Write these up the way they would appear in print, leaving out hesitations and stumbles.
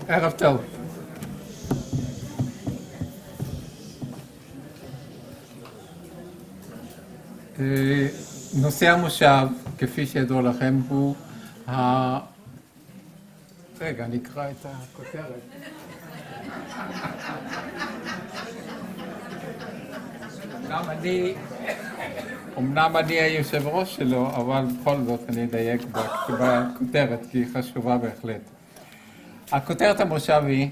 ערב טוב. נושא המושב, כפי שידוע לכם, הוא רגע, נקרא את הכותרת. אמנם אני היושב ראש שלו, אבל בכל זאת אני אדייק בכותרת, כי היא חשובה בהחלט. הכותרת המושב היא,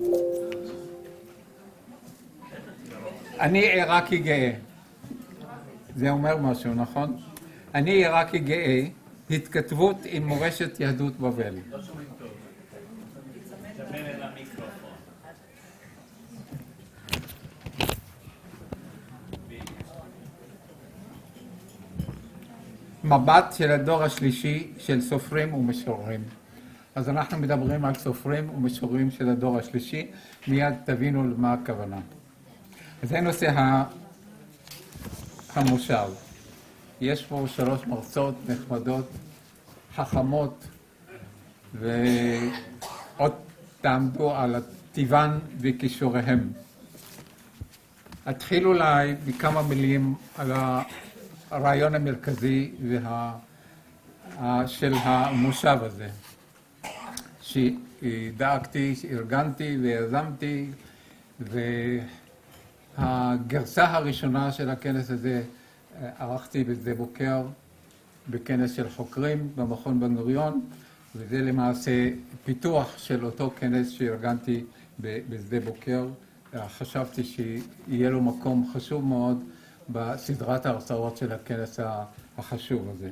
אני עיראקי גאה. זה אומר משהו, נכון? אני עיראקי גאה, התכתבות עם מורשת יהדות בבל. לא שומעים טוב. תדבר אל המיקרופון. מבט של הדור השלישי של סופרים ומשוררים. אז אנחנו מדברים על סופרים ומשוררים של הדור השלישי, מיד תבינו למה הכוונה. אז זה נושא המושב. יש פה 3 מרצות נחמדות, חכמות, ועוד תעמדו על הטיבן וכישוריהם. אתחיל אולי בכמה מילים על הרעיון המרכזי של המושב הזה, שדאגתי, שארגנתי ויזמתי, והגרסה הראשונה של הכנס הזה ערכתי בשדה בוקר, בכנס של חוקרים במכון בן גוריון, וזה למעשה פיתוח של אותו כנס שארגנתי בשדה בוקר. חשבתי שיהיה לו מקום חשוב מאוד בסדרת ההרצאות של הכנס החשוב הזה.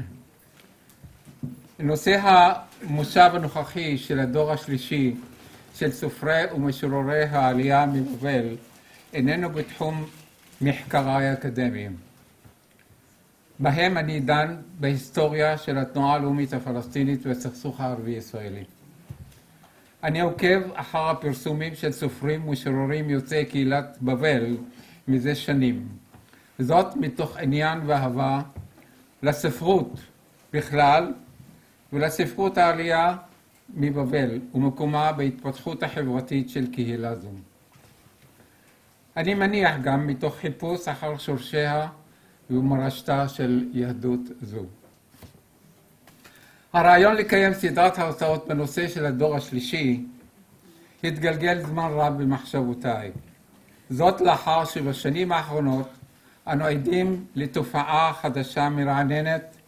נושא המושב הנוכחי של הדור השלישי של סופרי ומשוררי העלייה מבבל איננו בתחום מחקריי האקדמיים. בהם אני דן בהיסטוריה של התנועה הלאומית הפלסטינית והסכסוך הערבי-ישראלי. אני עוקב אחר הפרסומים של סופרים ומשוררים יוצאי קהילת בבל מזה שנים. זאת מתוך עניין ואהבה לספרות בכלל ולספרות העלייה מבבל ומקומה בהתפתחות החברתית של קהילה זו. אני מניח גם מתוך חיפוש אחר שורשיה ומורשתה של יהדות זו. הרעיון לקיים סדרת הרצאות בנושא של הדור השלישי התגלגל זמן רב במחשבותיי. זאת לאחר שבשנים האחרונות אנו עדים לתופעה חדשה מרעננת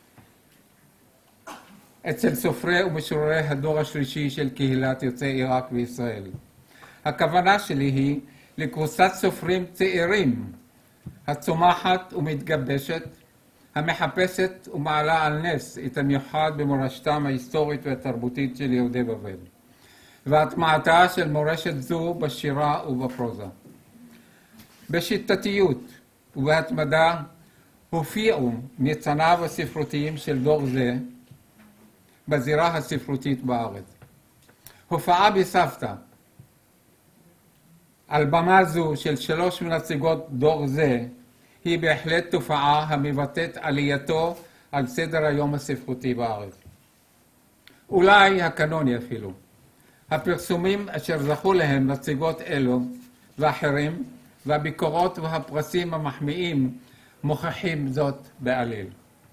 אצל סופרי ומשוררי הדור השלישי של קהילת יוצאי עיראק וישראל. הכוונה שלי היא לקבוצת סופרים צעירים הצומחת ומתגבשת, המחפשת ומעלה על נס את המיוחד במורשתם ההיסטורית והתרבותית של יהודי בבל, והטמעתה של מורשת זו בשירה ובפרוזה. בשיטתיות ובהתמדה הופיעו ניצניו הספרותיים של דור זה בזירה הספרותית בארץ. הופעה בסבתא על במה זו של 3 מנציגות דור זה היא בהחלט תופעה המבטאת עלייתו על סדר היום הספרותי בארץ. אולי הקנוני אפילו. הפרסומים אשר זכו להם נציגות אלו ואחרים והביקורות והפרסים המחמיאים מוכיחים זאת בעליל.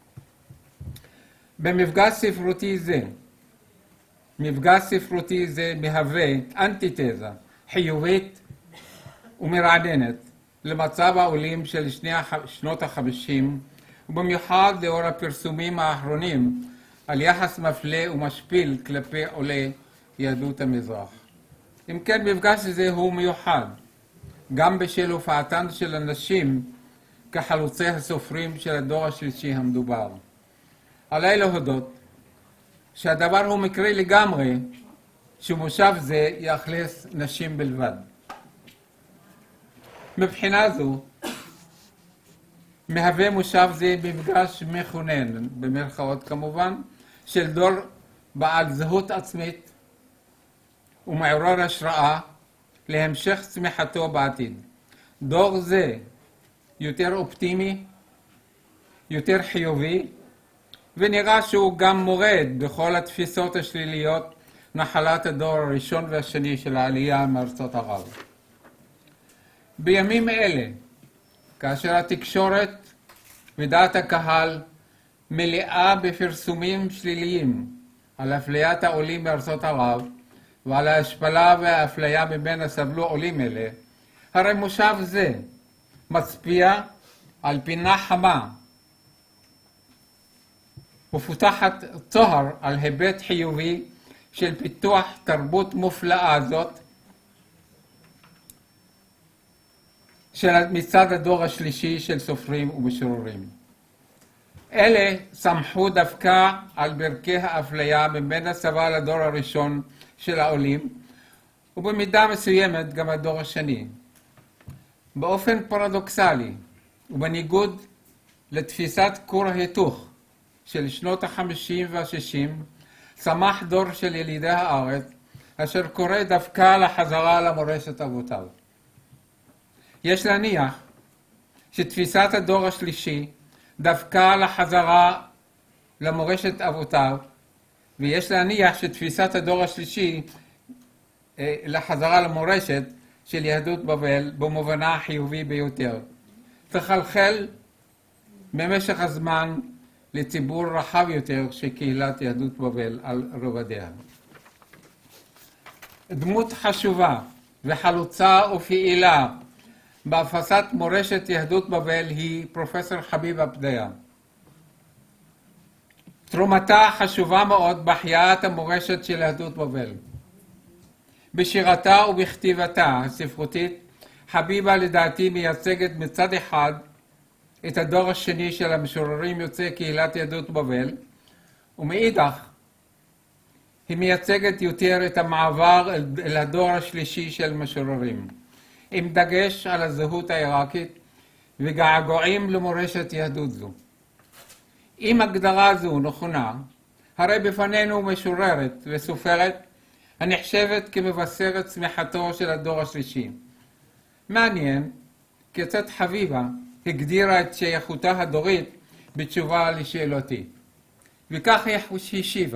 מפגש ספרותי זה מהווה אנטיתזה חיובית ומרעננת למצב העולים של שנות ה-50, ובמיוחד לאור הפרסומים האחרונים על יחס מפלה ומשפיל כלפי עולי יהדות המזרח. אם כן, מפגש זה הוא מיוחד, גם בשל הופעתן של אנשים כחלוצי הסופרים של הדור השלישי המדובר. עליי להודות שהדבר הוא מקרי לגמרי שמושב זה יאכלס נשים בלבד. מבחינה זו, מהווה מושב זה מפגש מכונן, במרכאות כמובן, של דור בעל זהות עצמית ומעורר השראה להמשך צמיחתו בעתיד. דור זה יותר אופטימי, יותר חיובי, ונראה שהוא גם מורד בכל התפיסות השליליות נחלת הדור הראשון והשני של העלייה מארצות ערב. בימים אלה, כאשר התקשורת ודעת הקהל מלאה בפרסומים שליליים על אפליית העולים מארצות ערב ועל ההשפלה והאפליה ממנה סבלו עולים אלה, הרי מושב זה מצביע על פינה חמה ופותחת צוהר על היבט חיובי של פיתוח תרבות מופלאה זאת מצד הדור השלישי של סופרים ומשוררים. אלה סמכו דווקא על ברכי האפליה ממנה סבל הדור הראשון של העולים, ובמידה מסוימת גם הדור השני. באופן פרדוקסלי, ובניגוד לתפיסת כור ההיתוך של שנות ה-50 וה-60, צמח דור של ילידי הארץ, אשר קורא דווקא לחזרה למורשת אבותיו. יש להניח שתפיסת הדור השלישי דווקא לחזרה למורשת אבותיו, ויש להניח שתפיסת הדור השלישי לחזרה למורשת של יהדות בבל במובנה החיובי ביותר תחלחל במשך הזמן לציבור רחב יותר של קהילת יהדות בבל על רובדיה. דמות חשובה וחלוצה ופעילה בהפצת מורשת יהדות בבל היא פרופסור חביבה פדיה. תרומתה חשובה מאוד בהחייאת המורשת של יהדות בבל. בשירתה ובכתיבתה הספרותית, חביבה לדעתי מייצגת מצד אחד את הדור השני של המשוררים יוצאי קהילת יהדות בבל, ומאידך היא מייצגת יותר את המעבר אל הדור השלישי של משוררים, עם דגש על הזהות העיראקית וגעגועים למורשת יהדות זו. אם הגדרה זו נכונה, הרי בפנינו משוררת וסופרת הנחשבת כמבשרת צמיחתו של הדור השלישי. מעניין כיצד חביבה הגדירה את שייכותה הדורית בתשובה לשאלותי. וכך היא השיבה.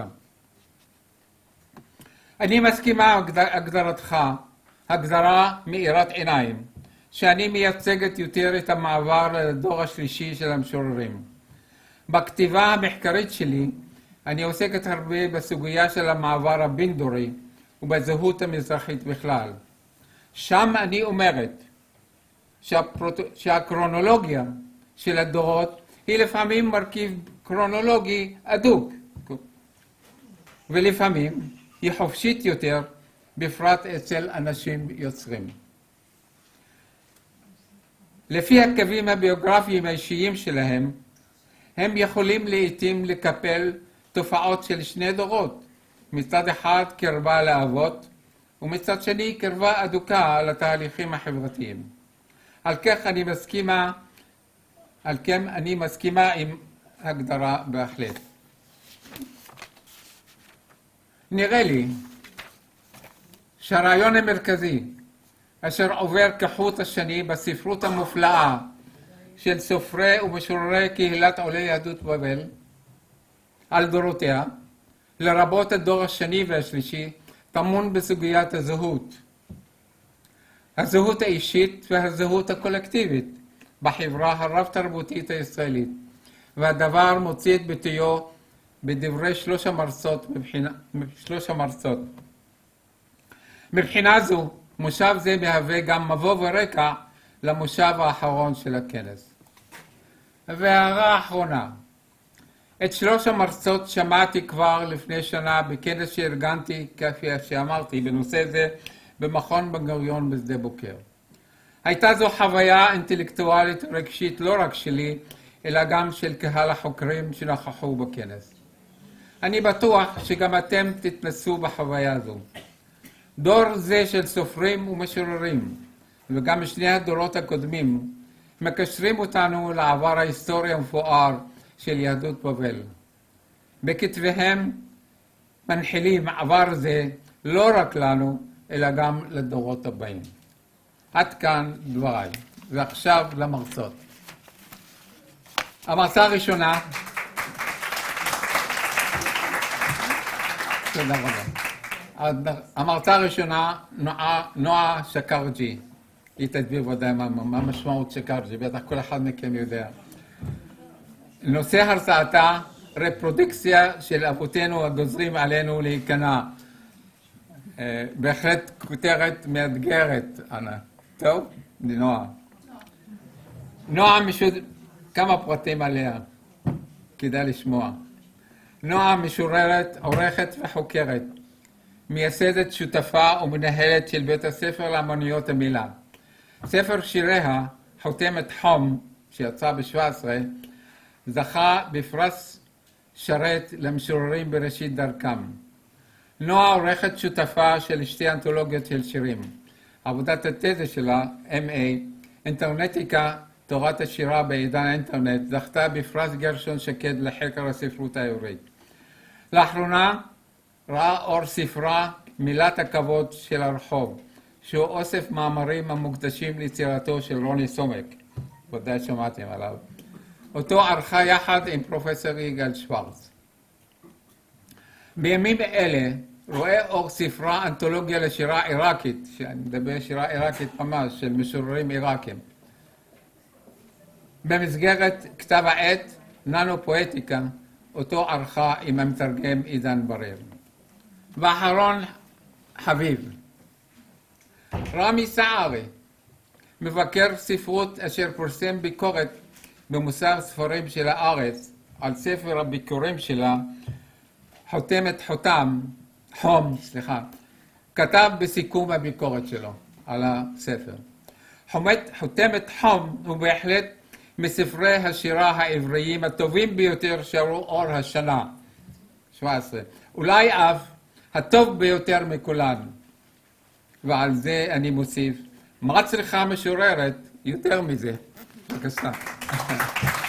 אני מסכימה הגדרתך, הגדרה מאירת עיניים, שאני מייצגת יותר את המעבר לדור השלישי של המשוררים. בכתיבה המחקרית שלי אני עוסקת הרבה בסוגיה של המעבר הבין-דורי ובזהות המזרחית בכלל. שם אני אומרת שהקרונולוגיה של הדורות היא לפעמים מרכיב קרונולוגי אדוק, ולפעמים היא חופשית יותר, בפרט אצל אנשים יוצרים. לפי הקווים הביוגרפיים האישיים שלהם, הם יכולים לעתים לקפל תופעות של שני דורות, מצד אחד קרבה לאבות, ומצד שני קרבה אדוקה לתהליכים החברתיים. על כן אני מסכימה עם הגדרה בהחלט. נראה לי שהרעיון המרכזי אשר עובר כחוט השני בספרות המופלאה של סופרי ומשוררי קהילת עולי יהדות בבל על דורותיה, לרבות הדור השני והשלישי, טמון בסוגיית הזהות. הזהות האישית והזהות הקולקטיבית בחברה הרב-תרבותית הישראלית, והדבר מוציא את ביטויו בדברי שלוש המרצות. מבחינה זו, מושב זה מהווה גם מבוא ורקע למושב האחרון של הכנס. והערה אחרונה, את שלוש המרצות שמעתי כבר לפני שנה בכנס שארגנתי, כפי שאמרתי, בנושא זה במכון בן גוריון בשדה בוקר. הייתה זו חוויה אינטלקטואלית רגשית לא רק שלי, אלא גם של קהל החוקרים שנכחו בכנס. אני בטוח שגם אתם תתנסו בחוויה זו. דור זה של סופרים ומשוררים, וגם שני הדורות הקודמים, מקשרים אותנו לעבר ההיסטורי המפואר של יהדות בבל. בכתביהם מנחילים עבר זה לא רק לנו, אלא גם לדורות הבאים. עד כאן דבריי, ועכשיו למרצות. המרצה הראשונה, תודה רבה. המרצה הראשונה, נועה שקרג'י. היא תסביר ודאי מה משמעות שקרג'י, בטח כל אחד מכם יודע. נושא הרצאתה, רפרודוקציה של אבותינו הגוזרים עלינו להיכנע. בהחלט כותרת מאתגרת, אנה. טוב? נועה. נועה כמה פרטים עליה, כדאי לשמוע. נועה משוררת, עורכת וחוקרת, מייסדת, שותפה ומנהלת של בית הספר לאמנויות המילה. ספר שיריה, חותמת חום, שיצא ב-17, זכה בפרס שרת למשוררים בראשית דרכם. נועה עורכת שותפה של שתי אנתולוגיות של שירים. עבודת התזה שלה, MA, אינטרנטיקה, תורת השירה בעידן האינטרנט, זכתה בפרס גרשון שקד לחקר הספרות העברית. לאחרונה ראה אור ספרה מילת הכבוד של הרחוב, שהוא אוסף מאמרים המוקדשים ליצירתו של רוני סומק, ודאי שמעתם עליו. אותו ערכה יחד עם פרופסור יגאל שוורץ. בימים אלה רואה אור ספרה אנתולוגיה לשירה עיראקית, שאני מדבר שירה עיראקית ממש, של משוררים עיראקים. במסגרת כתב העת ננו פואטיקה, אותו ערכה עם המתרגם עידן בריר. ואחרון חביב, רמי סערי, מבקר ספרות אשר פרסם ביקורת במוסף ספרים של הארץ על ספר הביקורים שלה, חותמת חום, כתב בסיכום הביקורת שלו על הספר. חותמת חום הוא בהחלט מספרי השירה העבריים הטובים ביותר שראו אור השנה, 17. אולי אף הטוב ביותר מכולן. ועל זה אני מוסיף, מה צריכה משוררת יותר מזה? בבקשה.